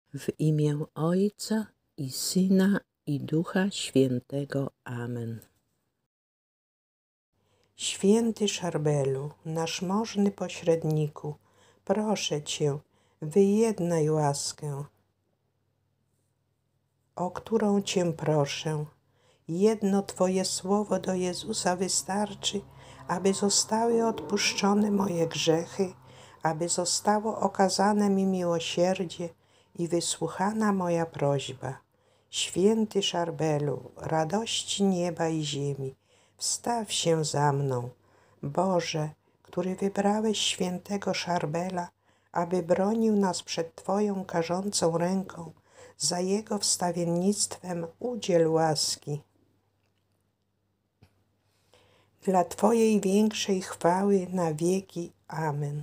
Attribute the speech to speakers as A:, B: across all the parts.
A: W imię Ojca i Syna, i Ducha Świętego. Amen.
B: Święty Szarbelu, nasz możny pośredniku, proszę Cię, wyjednaj łaskę, o którą Cię proszę. Jedno Twoje słowo do Jezusa wystarczy, aby zostały odpuszczone moje grzechy, aby zostało okazane mi miłosierdzie i wysłuchana moja prośba. Święty Szarbelu, radości nieba i ziemi, wstaw się za mną. Boże, który wybrałeś świętego Szarbela, aby bronił nas przed Twoją karzącą ręką, za jego wstawiennictwem udziel łaski. Dla Twojej większej chwały na wieki. Amen.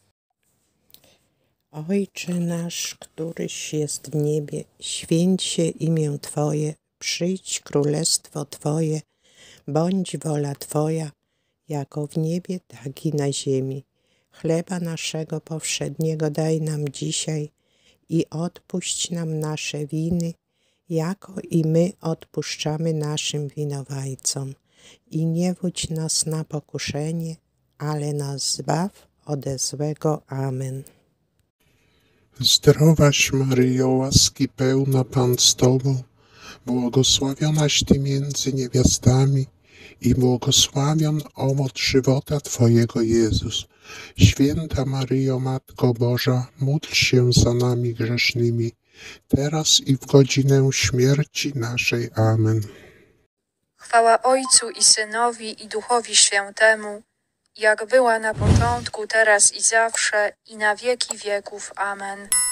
A: Ojcze nasz, któryś jest w niebie, święć się imię Twoje, przyjdź królestwo Twoje, bądź wola Twoja, jako w niebie, tak i na ziemi. Chleba naszego powszedniego daj nam dzisiaj i odpuść nam nasze winy, jako i my odpuszczamy naszym winowajcom. I nie wódź nas na pokuszenie, ale nas zbaw ode złego. Amen.
C: Zdrowaś Maryjo, łaski pełna, Pan z Tobą, błogosławionaś Ty między niewiastami i błogosławion owoc żywota Twojego Jezus. Święta Maryjo, Matko Boża, módl się za nami grzesznymi, teraz i w godzinę śmierci naszej. Amen.
D: Chwała Ojcu i Synowi, i Duchowi Świętemu, jak była na początku, teraz i zawsze, i na wieki wieków. Amen.